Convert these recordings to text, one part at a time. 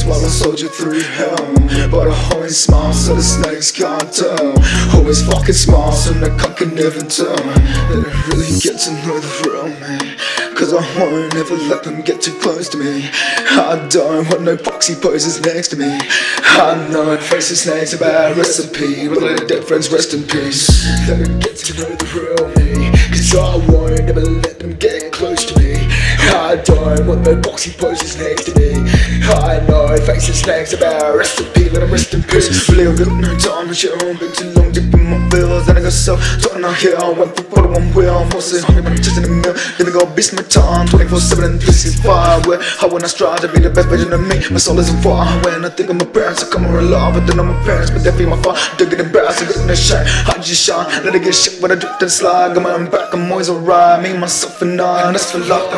while I soldier through hell. But I always smile so the snakes can't tell. Always fucking smile so the cunt can never tell. They don't really get to know the real me, cause I won't ever let them get too close to me. I don't want no proxy poses next to me. I know it faces snakes, a bad recipe, but let dead friends rest in peace. They don't get to know the real me, cause I won't ever let them get close to me. I don't want no boxy poses next to me. I know it faces snakes, a bad recipe, let them rest in peace. Really got no time to shit on, been too long dipping my bills. Then I got so talking out here, I went for one wheel. Mostly hungry when I'm just in the mill. Then I go beast my time, 24/7 and this is fire. Where I wanna strive to be the best version of me. My soul is on fire. When I think of my parents, I come around love, but then I'm my parents, but they feel my fire. They're getting embarrassed, I'm getting the shine. I just shine, let it get shit when I drip and slide. Got my own back, I'm always alright. Me, myself and I, that's for life.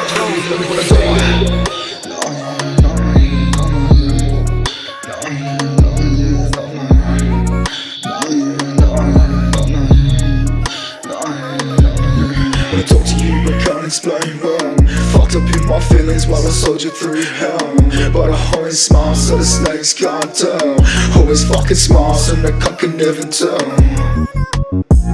When I talk to you, I can't explain wrong. Fucked up in my feelings while I soldier through hell. But I always smile so the snakes can't tell. Always fucking smile so the cunt can never tell.